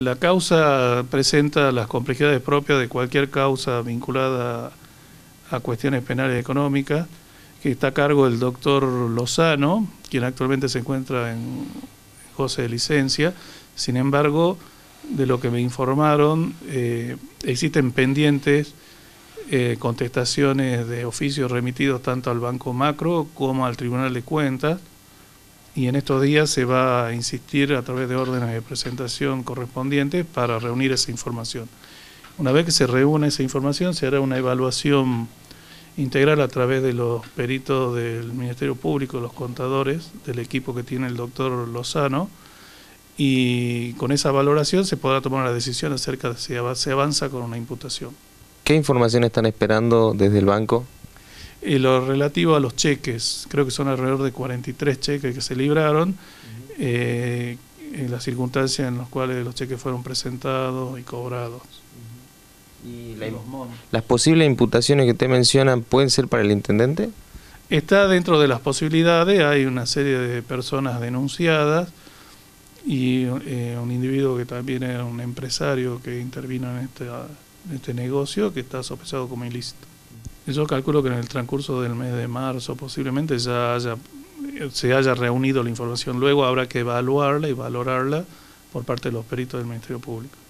La causa presenta las complejidades propias de cualquier causa vinculada a cuestiones penales y económicas, que está a cargo del doctor Lozano, quien actualmente se encuentra en goce de licencia. Sin embargo, de lo que me informaron, existen pendientes contestaciones de oficios remitidos tanto al Banco Macro como al Tribunal de Cuentas, y en estos días se va a insistir a través de órdenes de presentación correspondientes para reunir esa información. Una vez que se reúna esa información, se hará una evaluación integral a través de los peritos del Ministerio Público, los contadores, del equipo que tiene el doctor Lozano, y con esa valoración se podrá tomar una decisión acerca de si se avanza con una imputación. ¿Qué información están esperando desde el banco? Lo relativo a los cheques, creo que son alrededor de 43 cheques que se libraron, en las circunstancias en las cuales los cheques fueron presentados y cobrados. ¿Y las posibles imputaciones que usted menciona pueden ser para el intendente? Está dentro de las posibilidades, hay una serie de personas denunciadas y un individuo que también era un empresario que intervino en este negocio, que está sospechado como ilícito. Yo calculo que en el transcurso del mes de marzo posiblemente ya se haya reunido la información. Luego habrá que evaluarla y valorarla por parte de los peritos del Ministerio Público.